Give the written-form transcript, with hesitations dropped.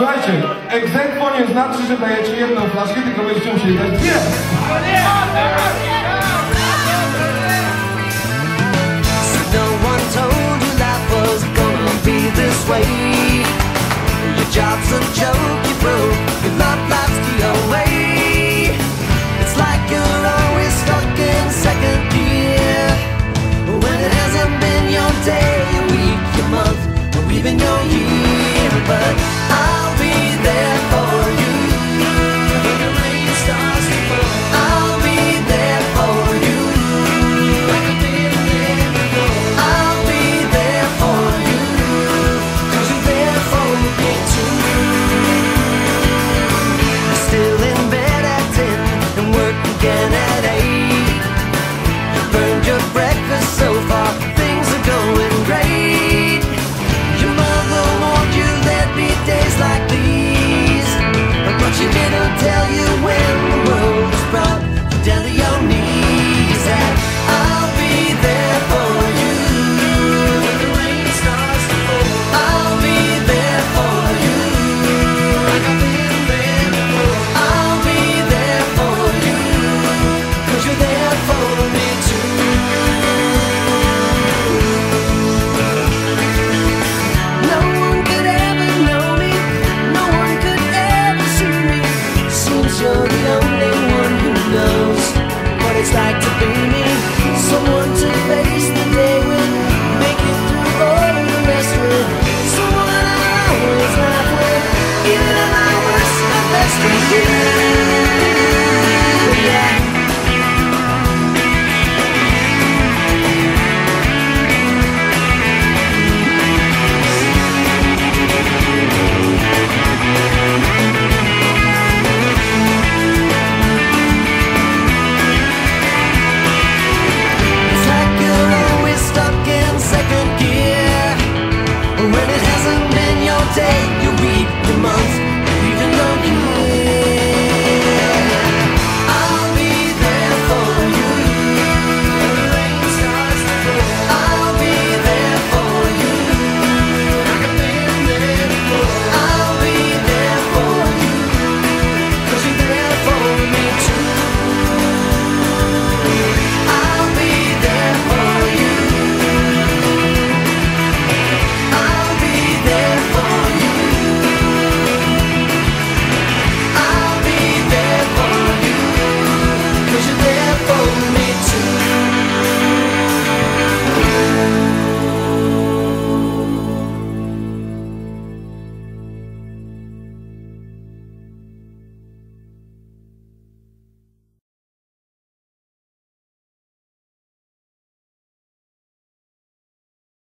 Słuchajcie, egzekwo nie znaczy, że dajecie jedną flaszkę, tylko będziecie musieli dać dwie. No one told you life was gonna be this way. Your job's a joke, you broke. Your love life's the away. It's like you're always stuck in second gear, when it hasn't been your day, your week, your month, or even your year. But I'll be there for you when the rain starts to fall. I'll be there for you like I've been there before. I'll be there for you 'cause you're there for me too. You're still in bed at 10 and work again at 8. You burned your breakfast so far, things are going great. Your mother warned you there'd be days like these, but she didn't tell you when the world was brought you down to your knees. And I'll be there for you when the rain starts to fall. I'll be there for you like I've been there before. I'll be there for you 'cause you're there for me too. No one could ever know me, no one could ever see me. Seems you're the only one who knows what it's like to be me. Someone to face the day with, make it through all the rest with. Someone I always laugh with, even at my worst, my best with you.